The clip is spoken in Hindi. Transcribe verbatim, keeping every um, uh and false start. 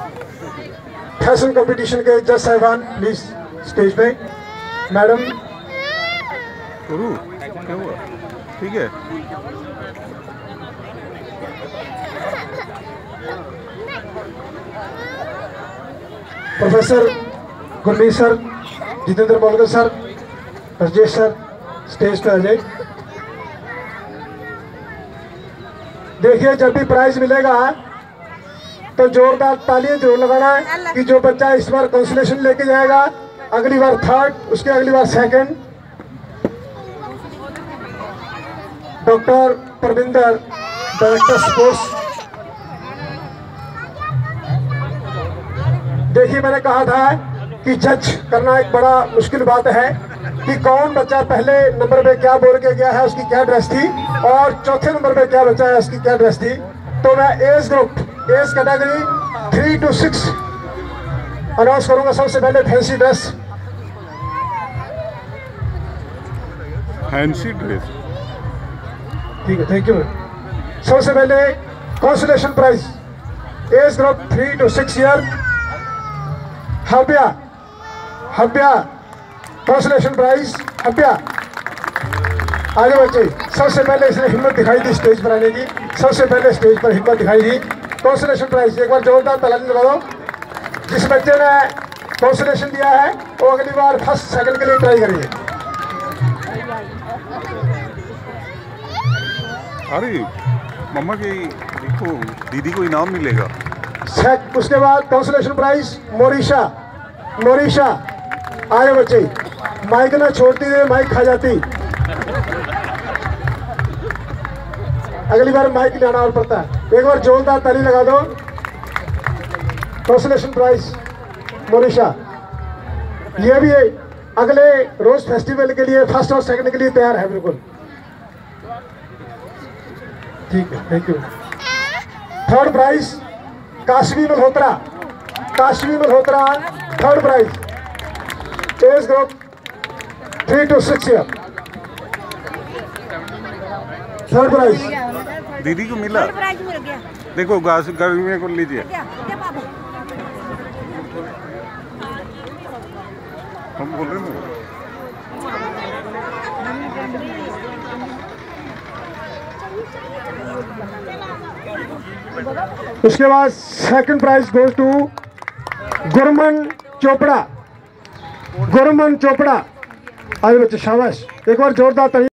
फैशन कंपटीशन के जज साहिबान प्लीज स्टेज पे। मैडम क्या हुआ? ठीक है। Professor Gurmeet sir, Jitendra Molkar sir, Rajesh sir stage पे आ जाए। देखिए, जब भी प्राइज मिलेगा तो जोरदार तालियां जरूर लगाना है कि जो बच्चा इस बार कंसोलेशन लेके जाएगा, अगली बार थर्ड, उसके अगली बार second. Doctor Parvinder, director sports. देखिए, मैंने कहा था कि जज करना एक बड़ा मुश्किल बात है कि कौन बच्चा पहले नंबर पे क्या बोल के गया है, उसकी क्या ड्रेस थी, और चौथे नंबर पे क्या बच्चा है, उसकी क्या ड्रेस थी। तो मैं age group, age category three two six announce करूंगा। सबसे पहले फैंसी ड्रेस। फैंसी ड्रेस, ठीक है, थैंक यू। सबसे पहले consolation prize, age group three two six year, Havya, Havya consolation prize, हव्या। आगे बच्चे, सबसे पहले इसने हिम्मत दिखाई थी स्टेज पर आने की, सबसे पहले स्टेज पर हिम्मत दिखाई थी। कंसोलेशन प्राइज, एक बार जोरदार ताली लगा दो। जिस बच्चे ने कंसोलेशन दिया है वो अगली बार फर्स्ट सेकंड के लिए ट्राई करिए। अरे मम्मा की देखो, दीदी को इनाम मिलेगा। उसके बाद कंसोलेशन प्राइज मोरिशा, मोरिशा। आगे बच्चे, माइक ना छोड़ती है, माइक खा जाती, अगली बार माइक ले आना और पड़ता है। एक बार जोरदार ताली लगा दो। Consolation prize Morisha. ये भी अगले रोज फेस्टिवल के लिए फर्स्ट और सेकंड के लिए तैयार है, बिल्कुल ठीक है, thank you. Third prize Kashvi Malhotra, Kashvi Malhotra third prize, age group three two six year, third prize दीदी को मिला। देखो गर्मी को लीजिए, हम बोल रहे हैं। उसके बाद second prize goes to Gurman Chopra, Gurman Chopra. आगे बच्चे शाबाश, एक बार जोरदार ताली।